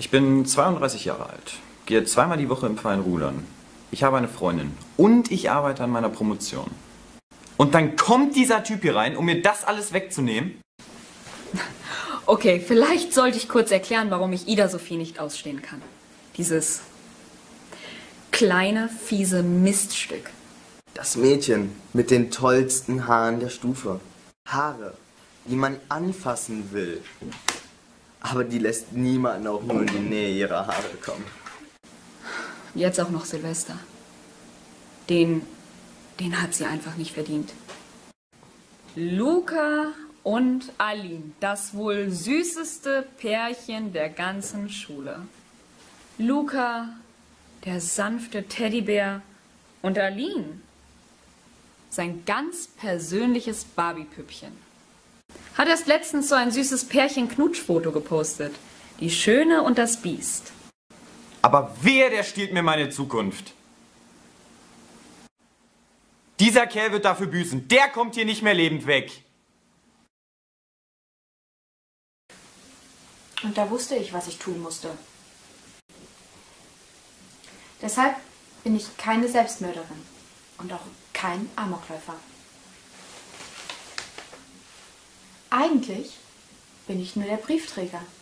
Ich bin 32 Jahre alt, gehe zweimal die Woche im Verein rudern. Ich habe eine Freundin und ich arbeite an meiner Promotion. Und dann kommt dieser Typ hier rein, um mir das alles wegzunehmen? Okay, vielleicht sollte ich kurz erklären, warum ich Ida Sophie nicht ausstehen kann. Dieses kleine, fiese Miststück. Das Mädchen mit den tollsten Haaren der Stufe. Haare, die man anfassen will. Aber die lässt niemanden auch nur in die Nähe ihrer Haare kommen. Jetzt auch noch Silvester. Den hat sie einfach nicht verdient. Luca und Aline, das wohl süßeste Pärchen der ganzen Schule. Luca, der sanfte Teddybär, und Aline, sein ganz persönliches Barbie-Püppchen. Hat erst letztens so ein süßes Pärchen-Knutschfoto gepostet. Die Schöne und das Biest. Aber wer, der stiehlt mir meine Zukunft? Dieser Kerl wird dafür büßen. Der kommt hier nicht mehr lebend weg. Und da wusste ich, was ich tun musste. Deshalb bin ich keine Selbstmörderin und auch kein Amokläufer. Eigentlich bin ich nur der Briefträger.